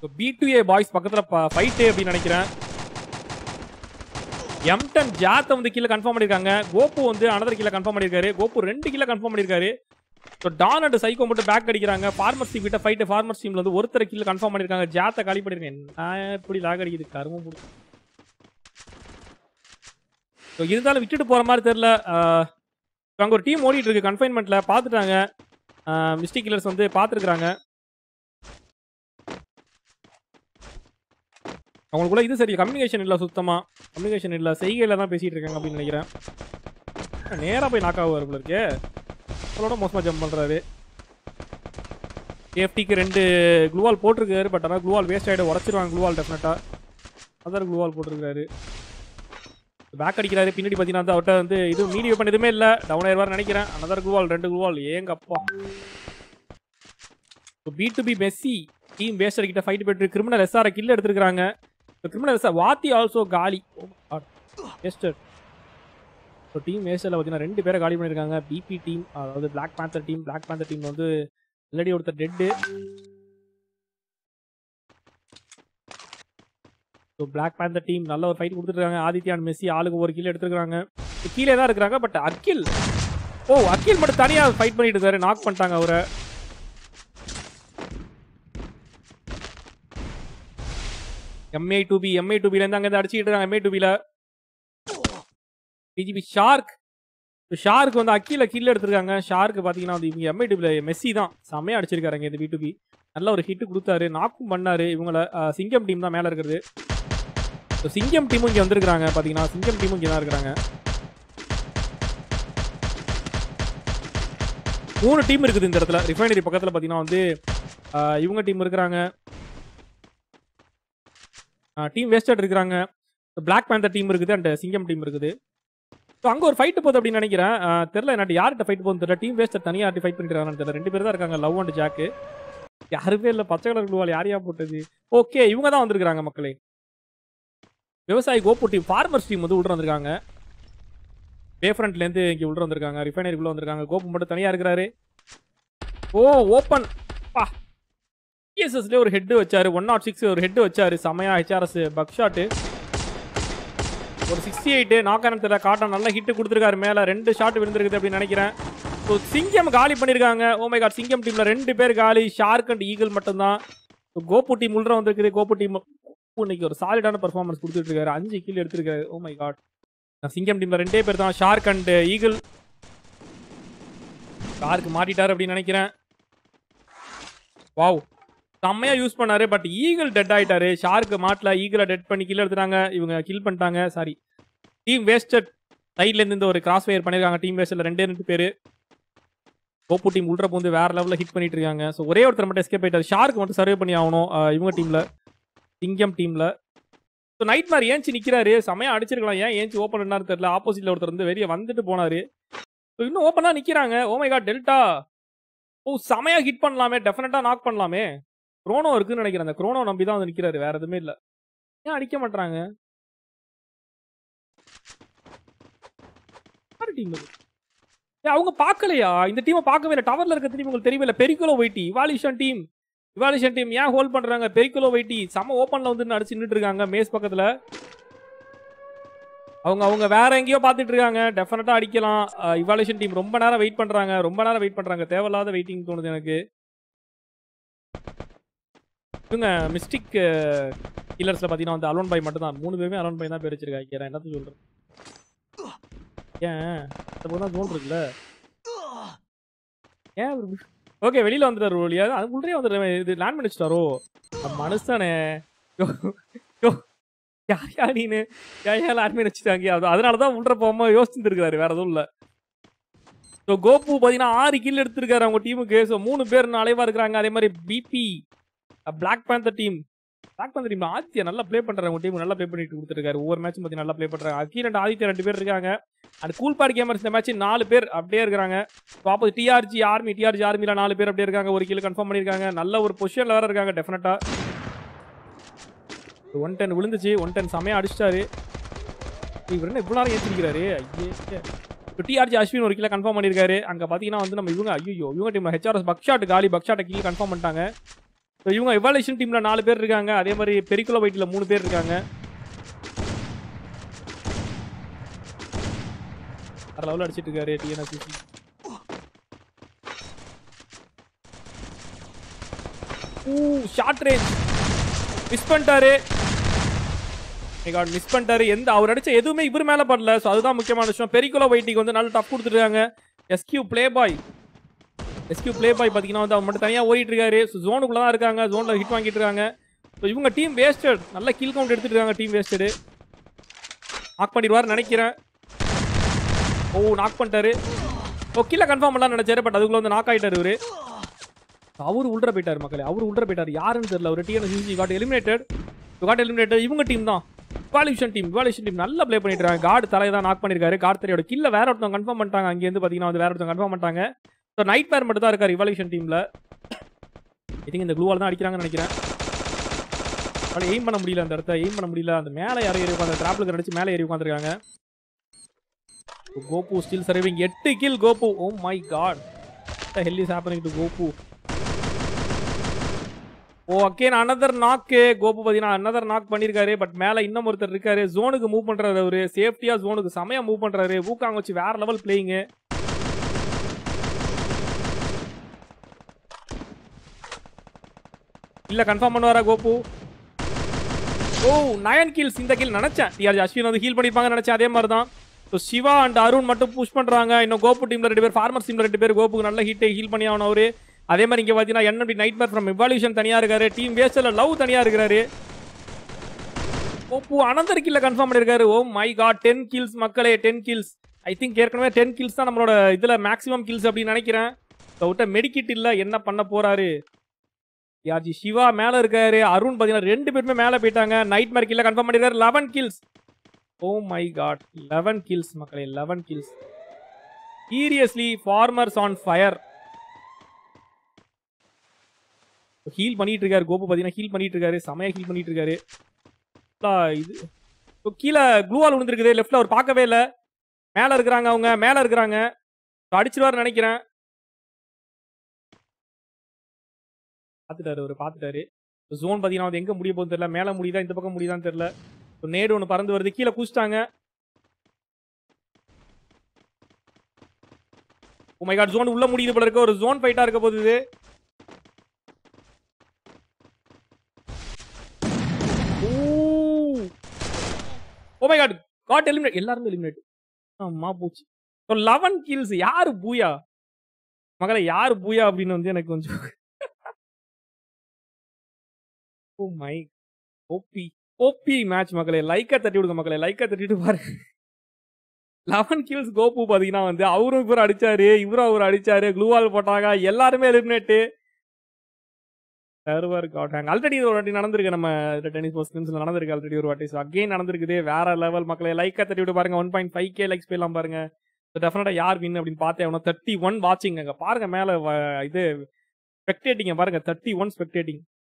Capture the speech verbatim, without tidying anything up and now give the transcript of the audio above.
B two A boys பக்கத்தில் fight அப்படின்னு நினைக்கிறேன். எம் டென் ஜாத்தை வந்து கீழே கன்ஃபார்ம் பண்ணியிருக்காங்க. கோப்பு வந்து அனதர் கீழே கன்ஃபார்ம் பண்ணியிருக்காரு. கோப்பு ரெண்டு கீழே கன்ஃபார்ம் பண்ணியிருக்காரு. ஸோ டான் அண்ட் சைக்கோ மட்டும் பேக் அடிக்கிறாங்க. ஃபார்மர்ஸ் டீம் கிட்ட ஃபைட்டு. ஃபார்மர்ஸ் டீம்ல வந்து ஒருத்தர் கீழே கன்ஃபார்ம் பண்ணியிருக்காங்க. ஜாத்தை காலி பண்ணியிருக்கேன். நான் எப்படி லாக் அடிக்குது கருமம் பிடிக்கும். ஸோ இருந்தாலும் விட்டுட்டு போகிற மாதிரி தெரில. அங்கே ஒரு டீம் ஓடிட்டு இருக்கு கன்ஃபைன்மெண்ட்ல பார்த்துட்டாங்க. மிஸ்டேக் கில்லர்ஸ் வந்து பார்த்துருக்குறாங்க. அவங்களுக்குள்ள இது சரி கம்யூனிகேஷன் இல்லை, சுத்தமாக கம்யூனிகேஷன் இல்லை, செய்கையில் தான் பேசிகிட்டு இருக்காங்க அப்படின்னு நினைக்கிறேன். நேராக போய் நாக் ஆகுவார் போல இருக்கே. அவளோட மோசமாக ஜம்ப் பண்ணுறாரு. சேஃப்டிக்கு ரெண்டு க்ளூவால் போட்டிருக்காரு. பட் ஆனால் க்ளூவால் வேஸ்ட் ஆகிடும், உடச்சிருவாங்க க்ளூவால் டெஃபினட்டாக. அதர் க்ளூவால் போட்டிருக்காரு. பேக் அடிக்கிறாரு. பின்னாடி பார்த்தீங்கன்னா வந்து அவர்கிட்ட வந்து இது மீடி வெப்பன் எதுவுமே இல்லை. டவுன் ஆயிடுவார்னு நினைக்கிறேன். அனதர் க்ளூவால் ரெண்டு க்ளூவால் ஏங்க அப்பா. P to P Messi team waster கிட்ட ஃபைட் போயிட்டு கிரிமினல் எஸ்ஆரை கில் எடுத்துருக்காங்க. கிரிமினல் எஸ்ஆர் வாத்தி ஆல்சோ காலி. வேஸ்டர். ஸோ டீம் வேஸ்டரில் பார்த்தீங்கன்னா ரெண்டு பேரை காலி பண்ணியிருக்காங்க. பிபி டீம் அதாவது black panther team. Black panther team வந்து ஆல்ரெடி ஒருத்தர் dead. So black panther team நல்ல ஒரு ஃபைட் கொடுத்துருக்காங்க. ஆதித்யா அண்ட் மெஸ்ஸி ஆளுக்கு ஒரு கீழே எடுத்துருக்காங்க. கீழே தான் இருக்கிறாங்க. பட் அகில் ஓ அகில் மட்டும் தனியாக ஃபைட் பண்ணிட்டு இருக்காரு. நாக் பண்ணிட்டாங்க அவரை. MA to P MA to பிலேருந்து அங்கே அடிச்சுக்கிட்டு இருக்காங்க. எம்ஏ டூ பியில் பிஜிபி ஷார்க். ஷார்க் வந்து அக்கீல கீழே எடுத்திருக்காங்க. ஷார்க்கு பார்த்தீங்கன்னா வந்து இவங்க எம்ஐ டூ பியில் மெஸ்ஸி தான் செம்மையாக அடிச்சிருக்காருங்க. இந்த பி டூ பி நல்ல ஒரு ஹிட்டு கொடுத்தாரு. நாக்கும் பண்ணாரு. இவங்கள சிங்கம் டீம் தான் மேலே இருக்கிறது. சிங்கம் டீமும் இங்கே வந்திருக்காங்க. பார்த்தீங்கன்னா சிங்கம் டீமும் இங்கே தான் இருக்கிறாங்க. மூணு டீம் இருக்குது இந்த இடத்துல. ரிஃபைனரி பக்கத்தில் பார்த்தீங்கன்னா வந்து இவங்க டீம் இருக்கிறாங்க. டீம் வேஸ்டட் இருக்கிறாங்க. பிளாக் பேந்தர் டீம் இருக்குது அண்ட் சிங்கம் டீம் இருக்குது. ஸோ அங்கே ஒரு ஃபைட்டு போகுது அப்படின்னு நினைக்கிறேன். தெரில என்ன யார்கிட்ட ஃபைட் போகுது தெரியல. டீம் வேஸ்டர் தனியாக யார்ட்டி ஃபைட் பண்ணிட்டு தெரியல. ரெண்டு பேர் தான் இருக்காங்க, லவ் அண்ட் ஜாக்கு. யாருமே இல்லை. பச்சை கலர் க்ளூவால் யார் யார் போட்டது. ஓகே இவங்க தான் வந்திருக்காங்க மக்களே. விவசாயி கோப்பு டீம் ஃபார்மர்ஸ் டீம் வந்து உள்ள வந்திருக்காங்க. பேஃப்ரண்ட்லேருந்து இங்கே உள்ள வந்திருக்காங்க. ரிஃபைனரிக்குள்ளே வந்திருக்காங்க. கோப்பு மட்டும் தனியாக இருக்கிறாரு. ஓ ஓப்பன் பா பிஎஸ்எஸ்லேயே ஒரு ஹெட்டு வச்சாரு. ஒன் நாட் சிக்ஸ் ஒரு ஹெட்டு வச்சாரு. செமையா ஹெச்ஆர்எஸ் பக் ஷாட்டு. ஒரு சிக்ஸ்டி எயிட்டு நாக்கான தெரியல. காட்டன் நல்ல ஹிட்டு கொடுத்துருக்காரு. மேலே ரெண்டு ஷாட் விழுந்திருக்குது அப்படின்னு நினைக்கிறேன். ஸோ சிங்கம் காலி பண்ணியிருக்காங்க. ஓ மை காட் சிங்கம் டீமில் ரெண்டு பேர் காலி. ஷார்க் அண்ட் ஈகிள் மட்டும்தான். கோப்பு டீம் உள்ள வந்திருக்குது. கோப்பு டீம் இன்னைக்கு ஒரு சாலிடான பர்ஃபார்மன்ஸ் கொடுத்துட்டு இருக்காரு. அஞ்சு கீழ் எடுத்திருக்காரு. ஓ மை காட் சிங்கம் டீமில் ரெண்டே பேர் தான், ஷார்க் அண்ட் ஈகிள். ஷார்க் மாட்டிட்டார் அப்படின்னு நினைக்கிறேன். வாவ் செம்மையா யூஸ் பண்ணாரு. பட் ஈகிள் டெட் ஆயிட்டாரு. ஷார்க்கு மாட்டல. ஈகிளை டெட் பண்ணி கில் எடுத்துட்டாங்க. இவங்க கில் பண்ணிட்டாங்க. சாரி டீம் வேஸ்டட் சைட்லேருந்து இந்த ஒரு கிராஸ் ஃபயர் பண்ணியிருக்காங்க. டீம் வேஸ்டில் ரெண்டே ரெண்டு பேர். கோப்பு டீம் உள்ள வந்து வேற லெவலில் ஹிட் பண்ணிட்டு இருக்காங்க. ஸோ ஒரே ஒருத்தர் மட்டும் எஸ்கேப் ஆயிட்டாரு. ஷார்க்கு மட்டும் சர்வே பண்ணி ஆகணும் இவங்க டீமில், சிங்கம் டீமில். ஸோ நைட் மாதிரி ஏஞ்சி நிற்கிறாரு. செமையா அடிச்சிருக்கலாம். ஏன் ஏஞ்சி ஓப்பன் பண்ணாரு தெரியல. ஆப்போசிட்ல ஒருத்தர் வந்து வெளியே வந்துட்டு போனாரு. ஸோ இன்னும் ஓப்பனாக நிற்கிறாங்க. Oh my god delta. Oh செமையா ஹிட் பண்ணலாமே, டெஃபினட்டாக நாக் பண்ணலாமே. குரோனோ இருக்குன்னு நினைக்கிறேன். அந்த குரோனோ நம்பி தான் வந்து நிற்கிறாரு. வேற எதுவுமே இல்லை. ஏன் அடிக்க மாட்டாங்க? டீம் அவங்க பார்க்கலையா? இந்த டீமை பார்க்கவே இல்லை. டவர்ல இருக்க டீம் உங்களுக்கு தெரியவே இல்லை. பெரிக்கோலோ வைட்டி இவாலிஷன் டீம். இவாலிஷன் டீம் ஏன் ஹோல்ட் பண்றாங்க? பெரிக்கோலோ வைட்டி செம ஓப்பன்ல வந்து அடிச்சு நின்றுட்டு இருக்காங்க மேஸ் பக்கத்துல. அவங்க அவங்க வேற எங்கேயோ பார்த்துட்டு இருக்காங்க. டெஃபினட்டா அடிக்கலாம். இவாலிஷன் டீம் ரொம்ப நேரம் வெயிட் பண்றாங்க. ரொம்ப நேரம் வெயிட் பண்றாங்க. தேவையில்லாத வெயிட்டிங் தோணுது எனக்கு. இவங்க மிஸ்டிக் கில்லர்ஸ்ல பாத்தீங்கன்னா வந்து அலோன் பாய் மட்டும் தான். மூணு பேருமே அலோன் பாய் தான் பேர் வச்சிருக்காங்க. என்னத்த சொல்றேன்? ஏன் தான் ஜோன் இருக்குல்ல. ஏன் ஓகே வெளியில வந்துட்டாரு. ஒளியா அது உள்ளே வந்துடுறேன். இது லேண்ட் பண்ணி வச்சுட்டாரோ மனுஷனே. யார் யா நீனு ஏன் லேண்ட் பண்ணி வச்சுட்டாங்க? அதனாலதான் உள்ள போகாம யோசிச்சுட்டு இருக்காரு. வேற எதுவும் இல்லை. ஸோ கோப்பு பார்த்தீங்கன்னா ஆறு கில் எடுத்திருக்காரு அவங்க டீமுக்கு. ஸோ மூணு பேர் அலைவா இருக்கிறாங்க. அதே மாதிரி BB black panther team. Black panther team Aditya நல்லா ப்ளே பண்றாங்க. உங்க டீம் நல்லா ப்ளே பண்ணிட்டு கொடுத்துருக்காரு. ஒவ்வொரு மேட்சும் பார்த்தீங்கன்னா நல்லா ப்ளே பண்றாங்க. அக்கீல் அண்ட் ஆதித்யா ரெண்டு பேர் இருக்காங்க. அண்ட் கூல் பாடி கேமர்ஸ் இந்த மேட்ச் நாலு பேர் அப்படியே இருக்காங்க. அப்போ டிஆர்ஜி ஆர்மி டிஆர்ஜி ஆர்மியில் நாலு பேர் அப்படியே இருக்காங்க. ஒரு கில் கன்ஃபார்ம் பண்ணியிருக்காங்க. நல்ல ஒரு பொசிஷன்ல வேற இருக்காங்க. டெஃபினட்டா ஒன் டென் விழுந்துச்சு. ஒன் டென் செமையா அடிச்சிட்டாரு. இவர் என்ன இவ்வளோ நேரம் ஏற்றிருக்கிறாரு? ஐயே டிஆர்ஜி அஸ்வின் ஒரு கிலோ கன்ஃபார்ம் பண்ணியிருக்காரு. அங்கே பார்த்தீங்கன்னா வந்து நம்ம இவங்க ஐயோ இவங்க டீம் ஹெச்ஆர்எஸ் பக்ஷாட் காலி. பக்ஷாட்டை கீழே கன்ஃபார்ம் பண்ணிட்டாங்க. இவங்க எவாலுவேஷன் டீம்ல நாலு பேர் இருக்காங்க. அதே மாதிரி பெரிக்குலோ வைட்ல மூணு பேர் இருக்காங்க. வேற லெவல் அடிச்சிட்டு இருக்காரு டிஎன்எஸ்சி. ஊ ஷார்ட் ரேஞ்ச் மிஸ் பண்ணிட்டாரு. மிஸ் பண்ணிட்டாரு. எந்த அவர் அடிச்ச எதுவுமே இவர் மேல படல. ஸோ அதுதான் முக்கியமான விஷயம். பெரிக்குலோ வைட்டிக்கு வந்து நல்ல டஃப் கொடுத்துருக்காங்க. எஸ்கியூ பிளே பாய் எஸ்கியூ பிளே பாய் பார்த்தீங்கன்னா வந்து அவர் மட்டும் தனியாக ஓடிட்டு இருக்காரு. ஸோ ஜோனுக்குள்ள தான் இருக்காங்க. ஜோனில் ஹிட் வாங்கிட்டு இருக்காங்க. ஸோ இவங்க டீம் வேஸ்டட். நல்ல கில் கவுண்ட் எடுத்துட்டு இருக்காங்க. டீம் வேஸ்டடு நாக் பண்ணிடுவார் நினைக்கிறேன். ஓ நாக் பண்ணிட்டாரு. ஓ கீழே கன்ஃபார்ம் பண்ணலாம் நினைச்சாரு. பட் அதுக்குள்ள வந்து நாக் ஆயிட்டாரு இவரு. அவரு உள்ள போயிட்டாரு மக்களே. அவரு உள்ள போயிட்டாரு. யாருன்னு தெரியல. ஒரு TNSC got eliminated. Got eliminated. இவங்க டீம் தான் இவாலுவேஷன் டீம். இவாலுவேஷன் டீம் நல்லா ப்ளே பண்ணிட்டு இருக்காங்க. கார்டு தலையை தான் நாக் பண்ணிருக்காரு. கார்டு தலையோட கில்ல வேற ஒருத்தவங்க கன்ஃபார்ம் பண்ணிட்டாங்க. அங்கேருந்து பார்த்தீங்கன்னா வந்து வேற ஒருத்தவங்க கன்ஃபார்ம் பண்ணிட்டாங்க. ஸோ நைட் பேர் மட்டும் தான் இருக்காரு இவாலுவேஷன் டீம்ல. ஐ திங்க் இந்த க்ளூவால் தான் அடிக்கிறாங்கன்னு நினைக்கிறேன். ஆனால் எய்ம் பண்ண முடியல. அந்த இடத்த எய்ம் பண்ண முடியல. அந்த மேலே யாரும் ஏறி உட்காந்து டிராப்லுக்கு அடிச்சு மேலே ஏறி உட்காந்துருக்காங்க. Gopu still serving. எட்டு kill Gopu. Oh my god, what the hell is happening to Gopu? Oh again another knock. Gopu பார்த்தீங்கன்னா அனதர் நாக் பண்ணியிருக்காரு. பட் மேலே இன்னும் ஒருத்தர் இருக்காரு. ஜோனுக்கு மூவ் பண்ணுறாரு. அவரு சேஃப்டியாக ஜோனுக்கு செமையா மூவ் பண்ணுறாரு. ஊக்காங்க வச்சு வேற லெவல் பிளேயிங்கு. இல்ல கன்ஃபார்ம் பண்ணுவாரா கோபு? Oh nine kills. இந்த கில் நினைச்சேன் டிஆர்ஜி அஸ்வின் வந்து ஹீல் பண்ணிருப்பாங்க நினைச்சேன். அதே மாதிரி தான். ஸோ சிவா அண்ட் அருண் மட்டும் புஷ் பண்றாங்க. இன்னும் கோபு டீம்ல ரெண்டு பேர், ஃபார்மர் டீம்ல ரெண்டு பேர். கோபுக்கு நல்ல ஹீட்டை ஹீல் பண்ணி ஆகணும் அவரு. அதே மாதிரி இங்க பாத்தீங்கன்னா NMP nightmare from evaluation தனியா இருக்காரு. டீம் வேஸ்ட்ல லவ் தனியா இருக்காரு. கோபு அனந்தர் கில்ல கன்ஃபார்ம் பண்ணிருக்காரு. Oh my god, ten kills மக்களே, டென் கில்ஸ். ஐ திங்க் ஏற்கனவே டென் கில்ஸ் தான் நம்மளோட இதுல மேக்ஸிமம் கில்ஸ் அப்படின்னு நினைக்கிறேன். விட்ட மெடிக்கிட் இல்ல, என்ன பண்ண போறாரு? யாஜி சிவா மேல இருக்காரு. அருண் பாத்தீங்கன்னா ரெண்டு பேருமே மேல போயிட்டாங்க. நைட் மேர் கில்ல கன்ஃபார்ம் பண்ணிருக்காரு. Eleven kills. Oh my god, eleven kills மக்களே, eleven kills. Seriously farmers on fire. Heal பண்ணிட்டு இருக்காரு கோபு. பாத்தீங்கன்னா ஹீல் பண்ணிட்டு இருக்காரு. செமையா ஹீல் பண்ணிட்டு இருக்காரு. இது கீழே க்ளூவால் விழுந்துருக்குது. லெஃப்ட்ல அவர் பார்க்கவே இல்லை. மேல இருக்கிறாங்க, அவங்க மேல இருக்கிறாங்க. அடிச்சிருவாரு நினைக்கிறேன். பார்த்துட்டாரு அவர், பார்த்துட்டாரு. ஜோன் பார்த்தீங்கன்னா அது எங்க முடிய போகுது தெரியல. மேல முடியுதா இந்த பக்கம் முடியுதான்னு தெரியல. நேடு ஒன்று பறந்து வருது. கீழே குச்சிட்டாங்க. ஓ மை காட், ஜோன் உள்ள முடியுது போல இருக்கு. ஒரு ஜோன் ஃபைட்டா இருக்க போகுது. Oh my god, got eliminate. எல்லாரும் எலிமினேட். ஆமா போச்சு. Eleven kills. யாரு பூயா மகளே, யாரு பூயா அப்படின்னு வந்து எனக்கு கொஞ்சம் oh my OP OP match மக்களே. லைக்கா தட்டி விடுங்க மக்களே, லைக்கா தட்டிட்டு பாருங்க. லெவன் கில்ஸ் கோபு பாத்தீங்கன்னா வந்து அவரும் இவரும் அடிச்சாரு, இவரும் அவர் அடிச்சாரு, க்ளூவால் போட்டாங்க, எல்லாருமே eliminate. Server got hang. Already ஒரு வாட்டி நடந்திருக்கு. நம்ம டென்னிஸ் போஸ்ட் நடந்திருக்கு ஆல்ரெடி ஒரு வாட்டி. அகைன் நடந்திருக்குது. வேற லெவல் மக்களே. லைக்கா தட்டி விட்டு பாருங்க. One point five K likes போயிடலாம் பாருங்க. டெஃபினட்டா யார் வின் அப்படின்னு பார்த்தேன். அவனை தேர்ட்டி ஒன் வாட்சிங் அங்க பாருங்க. மேல இது ஸ்பெக்டேட்டிங்க பாருங்க. Thirty one spectating.